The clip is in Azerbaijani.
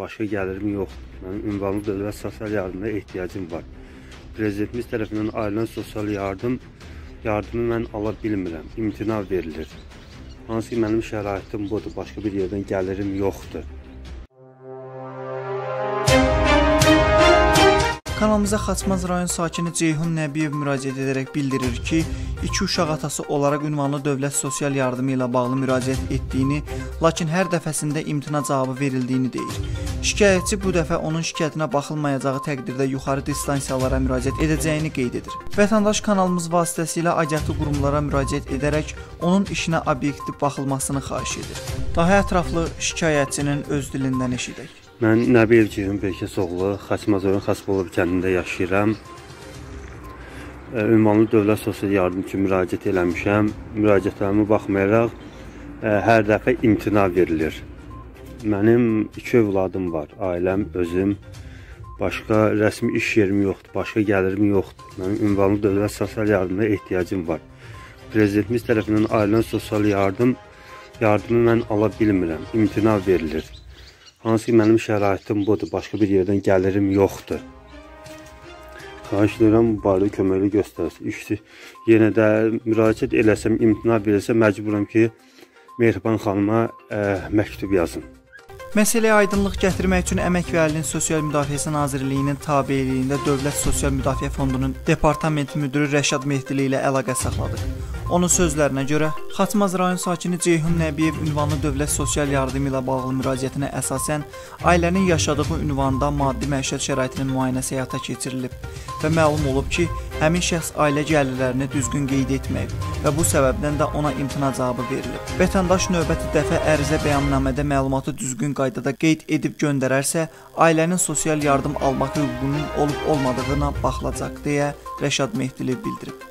başqa gəlirim yoxdur. Mənim ünvanlı dövlət sosial yardımına ehtiyacım var. Prezidentimiz tərəfindən ailən sosial yardımı mən ala bilmirəm, imtina verilir. Hansı ki, mənim şəraitim budur, başqa bir yerdən gəlirim yoxdur. Kanalımıza Xaçmaz rayon sakini Ceyhun Nəbiyev müraciət edərək bildirir ki, 2 uşaq atası olaraq ünvanlı dövlət sosial yardımı ilə bağlı müraciət etdiyini, lakin hər dəfəsində imtina cavabı verildiyini deyir. Şikayətçi bu dəfə onun şikayətinə baxılmayacağı təqdirdə yuxarı distansiyalara müraciət edəcəyini qeyd edir. Vətəndaş kanalımız vasitəsilə aidiyyatlı qurumlara müraciət edərək onun işinə obyektiv baxılmasını xahiş edir. Daha ətraflı şikayətçinin öz dilindən eşidək. Mən Nəbiyev Ceyhun Berkesoğlu, Xaçmaz rayon Xaspolov kəndində yaşayıram. Ünvanlı dövlət sosial yardım üçün müraciət eləmişəm. Müraciətlərimə baxmayaraq hər dəfə imtina verilir. Mənim 2 övladım var, ailəm, özüm. Başqa rəsmi iş yerim yoxdur, başqa gəlirim yoxdur. Mənim ünvanlı dövlət sosial yardımına ehtiyacım var. Prezidentimiz tərəfindən ailən sosial yardımı mən ala bilmirəm, imtina verilir. Hansı ki, mənim şəraitim budur, başqa bir yerdən gəlirim yoxdur. Xahiş edirəm, bu barədə köməkli göstərsin. Yenə də müraciət eləsəm, imtina verilsə, məcburam ki, Mehriban xanıma məktub yazın. Məsələyə aydınlıq gətirmək üçün Əmək və Əhalinin Sosial Müdafiəsi Nazirliyinin tabeliyində Dövlət Sosial Müdafiə Fondunun Departament Müdürü Rəşad Mehdili ilə əlaqə saxladıq. Onun sözlərinə görə, Xaçmaz rayon sakini Ceyhun Nəbiyev ünvanlı dövlət sosial yardımı ilə bağlı müraciətinə əsasən ailənin yaşadığı ünvanda maddi məişət şəraitinin müayinəsi həyata keçirilib və məlum olub ki, həmin şəxs ailə gəlirlərini düzgün qeyd etməyib və bu səbəbdən də ona imtina cavabı verilib. Vətəndaş növbəti dəfə ərizə bəyannamədə məlumatı düzgün qaydada qeyd edib göndərərsə, ailənin sosial yardım almaq hüququnun olub-olmadığına baxılacaq deyə Rəşad Mehdili bildirib.